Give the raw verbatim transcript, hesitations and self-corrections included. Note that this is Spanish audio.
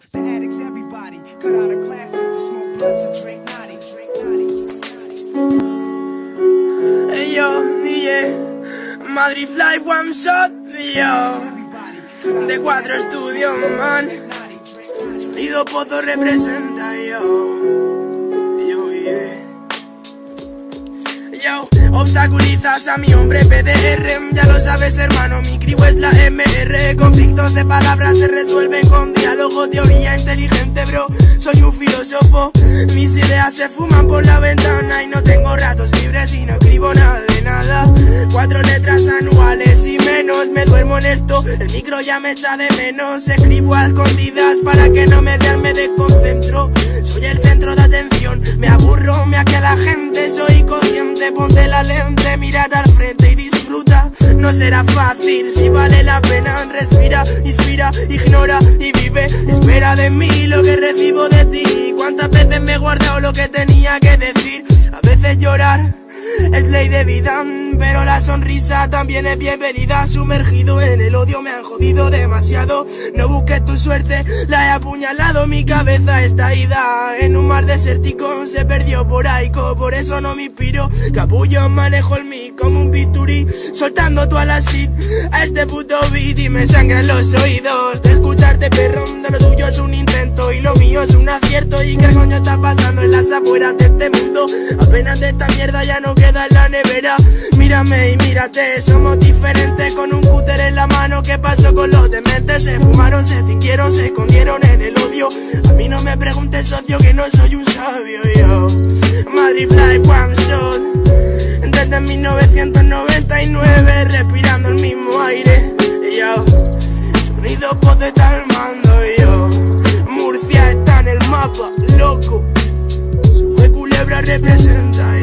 The addicts, everybody, cut out of class just to smoke blunts and drink naughty, drink naughty. Hey yo, D J, Madrid Fly One Shot, yo, de cuatro estudios, man. Sonido Pozo representa, yo, yo, yeah. Yo, obstaculizas a mi hombre P D R, ya lo sabes hermano, mi crew es la M R. Conflictos de palabras se resuelven con diálogo, teoría inteligente bro, soy un filósofo. Mis ideas se fuman por la ventana y no tengo ratos libres y no escribo nada de nada. Cuatro letras anuales y menos, me duermo en esto, el micro ya me echa de menos. Escribo a escondidas para que no me vean, me desconcentro. Soy el centro de atención, me aburro, me hace a la gente, soy consciente. Ponte la lente, mírate al frente y disfruta. No será fácil, si vale la pena. Respira, inspira, ignora y vive. Espera de mí lo que recibo de ti. Cuántas veces me he guardado lo que tenía que decir. A veces llorar es ley de vida, pero la sonrisa también es bienvenida. Sumergido en el odio me han jodido demasiado. No busques tu suerte, la he apuñalado. Mi cabeza está ida en un mar desértico, se perdió por aico, por eso no me inspiro. Capullo, manejo el mic como un biturí, soltando toda la shit a este puto beat y me sangran los oídos de escucharte perro. De lo tuyo es un intento y lo mío es un acierto. ¿Y qué coño está pasando en las afueras de este mundo? Apenas de esta mierda ya no queda en la nevera. Mírame y mírate, somos diferentes con un cúter en la mano. ¿Qué pasó con los dementes? Se fumaron, se extinguieron, se escondieron en el odio. A mí no me preguntes socio que no soy un sabio, yo. Madrid Fly One Shot, desde mil novecientos noventa y nueve, respirando el mismo aire, yo. Sonido Pozo está al mando, yo. Murcia está en el mapa, loco. Su Culebra representa, yo.